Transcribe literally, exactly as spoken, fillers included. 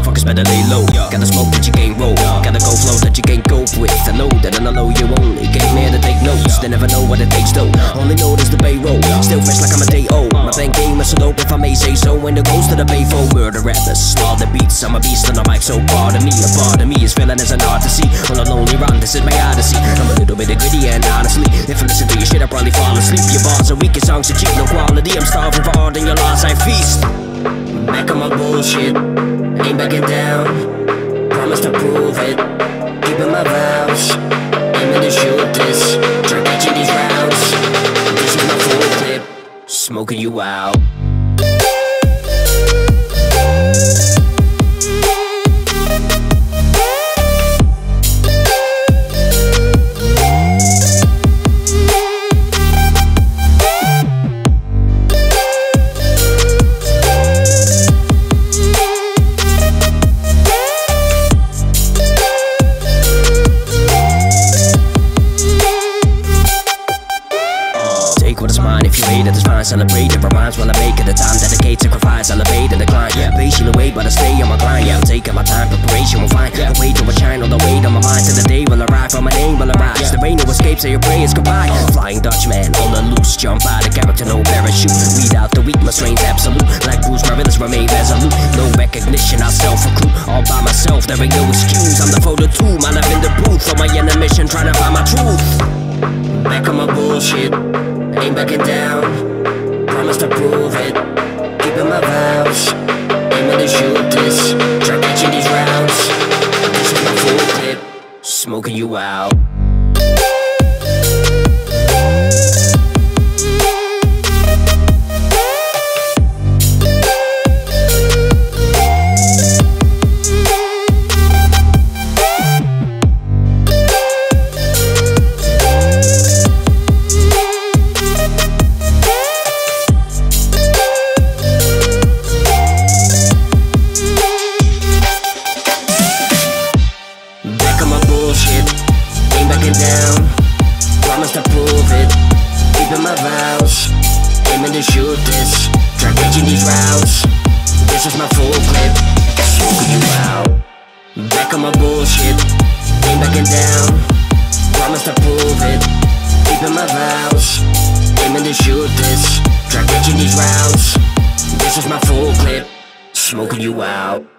motherfuckers better lay low. Gotta smoke that you can't roll, gotta go flow that you can't go with. I know that and I know you only came here to take notes. They never know what it takes though, only know there's the payroll. Still fresh like I'm a day old. My pengame is so dope if I may say so. When it goes to the bay for murder rappers, slaughter beats. I'm a beast on the mic, so pardon me. A part of me is feeling as an artist. On a lonely run, this is my Odyssey. I'm a little bit of gritty and honestly, if I listen to your shit I probably fall asleep. Your bars are weak, your songs are cheap, no quality. I'm starving for art and your loss I feast. Back on my bullshit, ain't backing down. Promise to prove it, keeping my vows. Aiming to shoot this, try catching these rounds. This is my full clip, smoking you out. What is mine, if you hate it, it's fine. Celebrate it, rhymes while I make it. The time, dedicate, sacrifice, elevate and decline. Yeah, patiently wait, but I stay on my grind. Yeah, I'm taking my time, preparation will find. The weight will shine, all the weight on my mind. Till the day will arrive, for my name will arise. The rain will escape, say your prayers goodbye. Flying Dutchman, all the loose, jump out of character, no parachute. Weed out the weak, my strains absolute. Like Bruce, my rhythms remain resolute. No recognition, I'll self-recruit. All by myself, there ain't no excuse. I'm the photo too, man, I'm in the booth. For my inner mission, trying to find my truth. Back on my bullshit, ain't backing down. Promise to prove it, keeping my vows. Aiming to shoot this, try catching these rounds. This is my full clip, smoking you out. Ain't backing down, promise to prove it, keeping my vows. Aiming to shoot this, try catching these rounds. This is my full clip, smoking you out. Back on my bullshit, ain't backing down, promise to prove it, keeping my vows. Aiming to shoot this, try catching these rounds. This is my full clip, smoking you out.